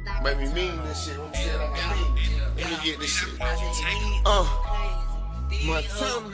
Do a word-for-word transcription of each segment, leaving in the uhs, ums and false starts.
Make me mean this shit. Let me say it like I mean. Let me get this shit. Uh, Montana.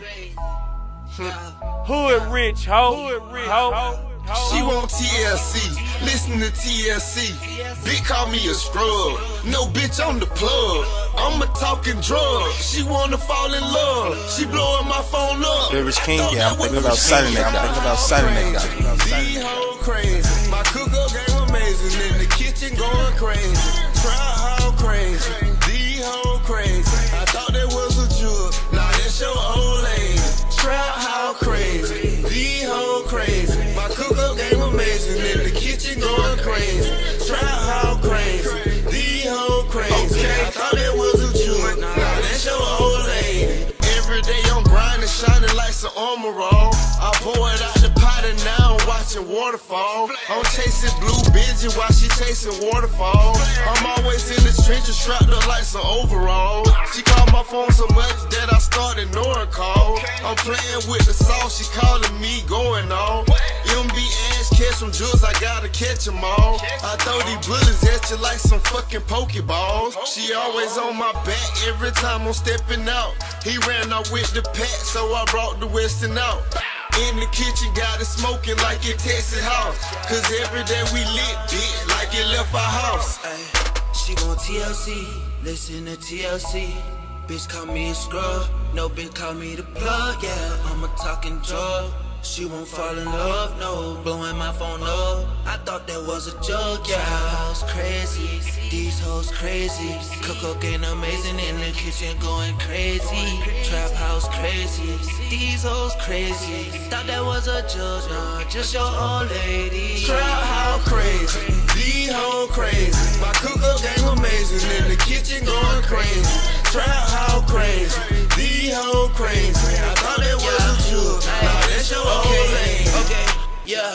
Hood rich, ho. Hood rich, ho. She want T L C, listen to T L C. Bitch call me a scrub, no bitch on the plug. I'm a talking drug, she wanna fall in love. She blowing my phone up. Rich King, yeah, I'm thinking about signing that guy. Thinking about signing that guy. These hoes crazy, my cook-up game amazing. In the kitchen going crazy, try how crazy. These hoes crazy, I thought that was a jug, now that's your old lady. Trap how crazy, these hoes crazy. My cook-up game amazing, in the kitchen going crazy. Trap how crazy, these hoes crazy. Okay. I thought that was a jug, now that's your old lady. Every day I'm grinding, shining like some armor roll. I pour it out the pot and now I'm watching waterfall. I'm chasing blue Benji while she chasing waterfall. I'm always in the trenches, strapped up like some overall. She called my phone so much that I started ignoring calls. I'm playing with the sauce, she calling me going on. M B ass catch some jewels, I gotta catch them all. I throw these bullets at you like some fucking Pokeballs. She always on my back every time I'm stepping out. He ran out with the pack, so I brought the Western out. In the kitchen, got it smoking like it Texas house. Cause every day we lit, bitch, like it left our house. Ay, she want T L C, listen to T L C. Bitch call me a scrub, no bitch call me the plug, yeah. I'm a talking drug. She won't fall in love, no, blowing my phone up. I thought that was a joke, yeah. House crazy, these hoes crazy. Cocaine amazing in the kitchen going crazy. Trap house crazy, these hoes crazy. Thought that was a joke, nah, just your old lady. Trap house crazy, these hoes crazy. My cook-up game amazing, in the kitchen going crazy. Trap house crazy, these hoes crazy. I thought that was a joke, nah, that's your old lady. Okay, yeah,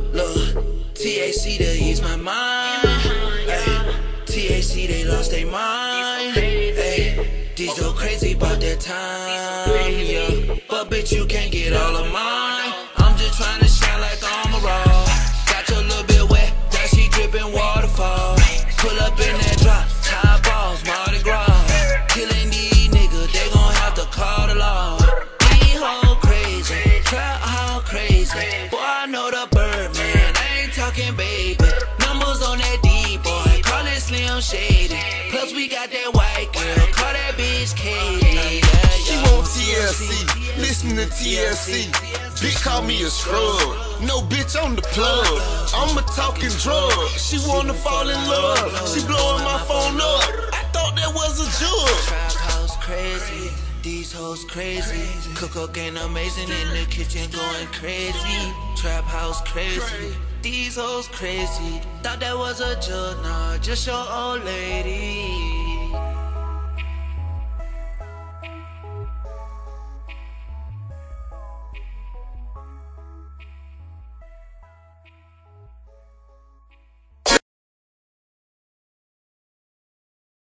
look, T H C to ease my mind. Ay, T H C they lost their mind. Ay, these go crazy about that time, yeah. But bitch you can't get all of mine. I'm just trying to shine like I'm a raw. Got your little bit wet, that she dripping waterfall. Pull up in that drop, tie balls, Mardi Gras. Killing these niggas, they gon' have to call the law. These hoes crazy, trap how crazy. Boy, I know the bird, man, I ain't talking baby. Numbers on that D, boy, call it Slim Shady. Plus we got that white girl, call that bitch Katie. She want T L C, listen to T L C. Bitch call me a scrub, no bitch on the plug. I'm a talking drug, she wanna fall in love. She blowing my phone up, I thought that was a jug. Trap house crazy, these hoes crazy. Cocaine amazing in the kitchen going crazy. Trap house crazy, these hoes crazy. Thought that was a joke, nah, just your old lady.